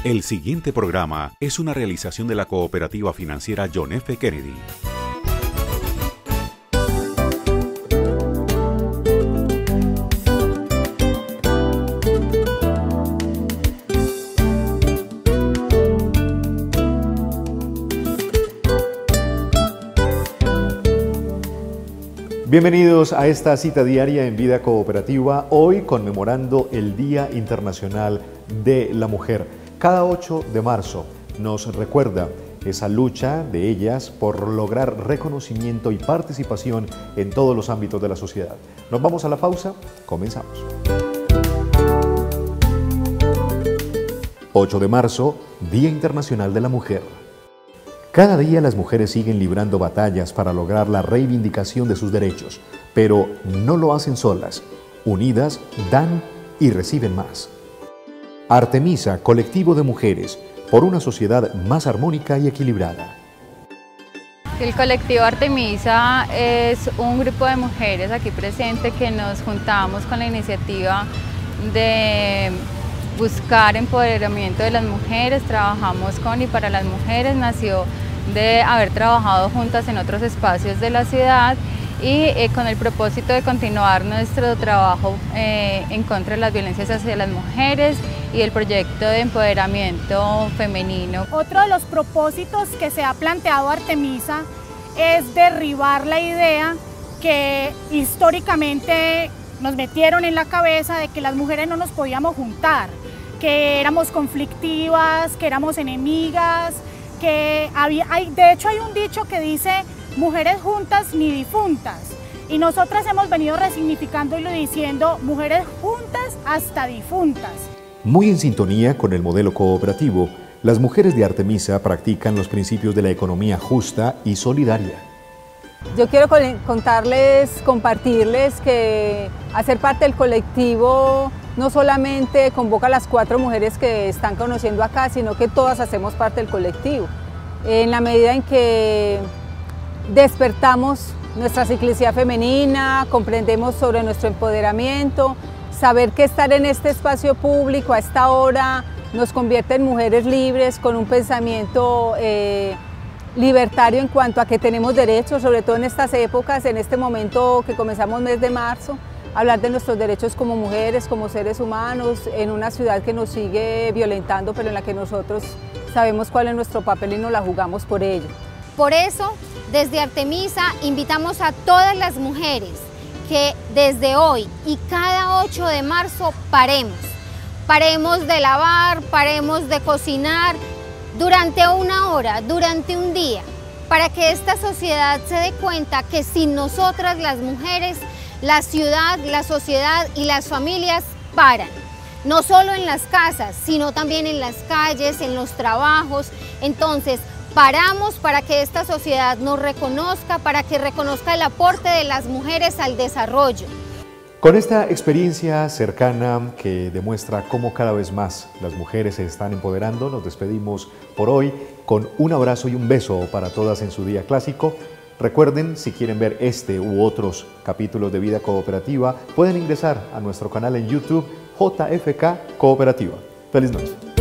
El siguiente programa es una realización de la cooperativa financiera John F. Kennedy. Bienvenidos a esta cita diaria en Vida Cooperativa, hoy conmemorando el Día Internacional de la Mujer. Cada 8 de marzo nos recuerda esa lucha de ellas por lograr reconocimiento y participación en todos los ámbitos de la sociedad. Nos vamos a la pausa, comenzamos. 8 de marzo, Día Internacional de la Mujer. Cada día las mujeres siguen librando batallas para lograr la reivindicación de sus derechos, pero no lo hacen solas. Unidas, dan y reciben más. Artemisa, colectivo de mujeres, por una sociedad más armónica y equilibrada. El colectivo Artemisa es un grupo de mujeres aquí presente que nos juntamos con la iniciativa de buscar empoderamiento de las mujeres. Trabajamos con y para las mujeres, nació de haber trabajado juntas en otros espacios de la ciudad y con el propósito de continuar nuestro trabajo en contra de las violencias hacia las mujeres y el proyecto de empoderamiento femenino. Otro de los propósitos que se ha planteado Artemisa es derribar la idea que históricamente nos metieron en la cabeza de que las mujeres no nos podíamos juntar, que éramos conflictivas, que éramos enemigas, que de hecho hay un dicho que dice mujeres juntas ni difuntas, y nosotras hemos venido resignificándolo y diciendo mujeres juntas hasta difuntas. Muy en sintonía con el modelo cooperativo, las mujeres de Artemisa practican los principios de la economía justa y solidaria. Yo quiero compartirles que hacer parte del colectivo no solamente convoca a las 4 mujeres que están conociendo acá, sino que todas hacemos parte del colectivo. En la medida en que despertamos nuestra ciclicidad femenina, comprendemos sobre nuestro empoderamiento, saber que estar en este espacio público a esta hora nos convierte en mujeres libres, con un pensamiento libertario en cuanto a que tenemos derechos, sobre todo en estas épocas, en este momento que comenzamos mes de marzo, hablar de nuestros derechos como mujeres, como seres humanos, en una ciudad que nos sigue violentando, pero en la que nosotros sabemos cuál es nuestro papel y nos la jugamos por ello. Por eso, desde Artemisa invitamos a todas las mujeres que desde hoy y cada 8 de marzo paremos de lavar, paremos de cocinar durante una hora, durante un día, para que esta sociedad se dé cuenta que sin nosotras las mujeres, la ciudad, la sociedad y las familias paran. No solo en las casas, sino también en las calles, en los trabajos. Entonces, paramos para que esta sociedad nos reconozca, para que reconozca el aporte de las mujeres al desarrollo. Con esta experiencia cercana que demuestra cómo cada vez más las mujeres se están empoderando, nos despedimos por hoy con un abrazo y un beso para todas en su día clásico. Recuerden, si quieren ver este u otros capítulos de Vida Cooperativa, pueden ingresar a nuestro canal en YouTube JFK Cooperativa. ¡Feliz noche!